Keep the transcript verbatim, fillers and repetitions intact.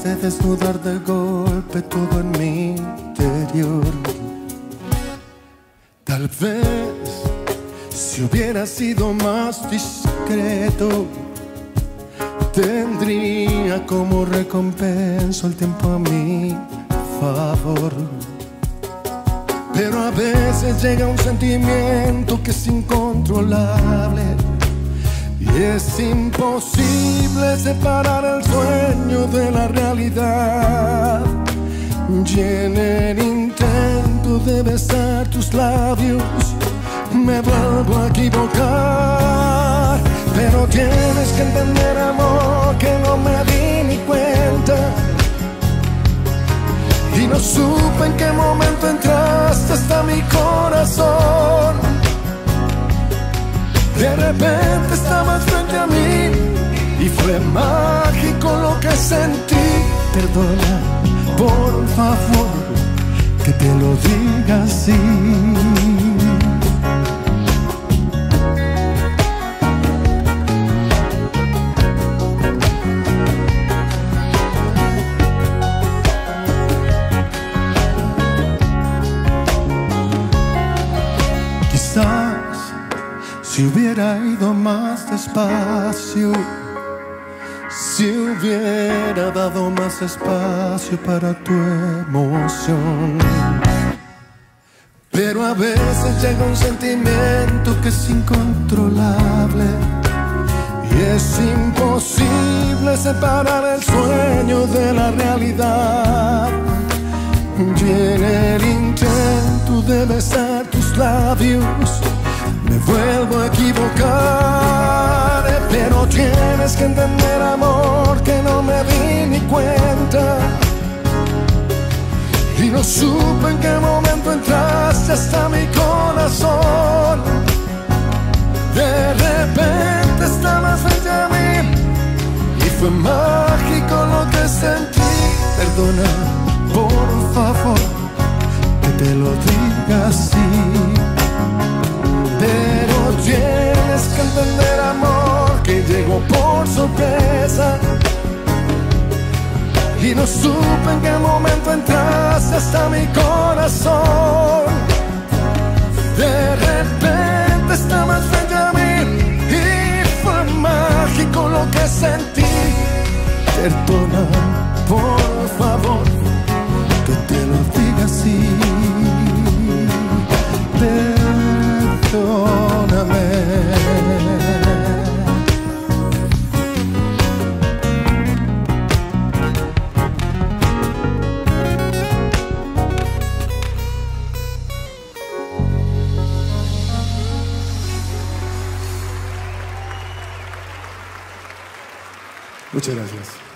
capaz de desnudar de golpe todo en mi interior. Tal vez si hubiera sido más discreto, tendría como recompensa el tiempo a mi favor. Pero a veces llega un sentimiento que es incontrolable y es imposible separar el sueño de la realidad. Y en el intento de besar tus labios me vuelvo a equivocar. Pero tienes que entender, amor, que no me di ni cuenta y no supe en qué momento entraste hasta mi corazón. De repente estabas frente a mí y fue mágico lo que sentí. Perdona, por favor, que te lo diga así. Quizás si hubiera ido más despacio, si hubiera dado más espacio para tu emoción. Pero a veces llega un sentimiento que es incontrolable y es imposible separar el sueño de la realidad. Y en el intento de besar tus labios me vuelvo a equivocar. Pero tienes que entender, amor, que no me di ni cuenta y no supe en qué momento entraste hasta mi corazón. De repente estabas frente a mí y fue mágico lo que sentí. Perdona, por favor, que te lo diga así. Pero tienes que entender, amor, que llegó por sorpresa y no supe en qué momento entraste hasta mi corazón. De repente estabas frente a mí y fue mágico lo que sentí. Perdona, por favor, que te lo diga así. Perdóname. Muchas gracias.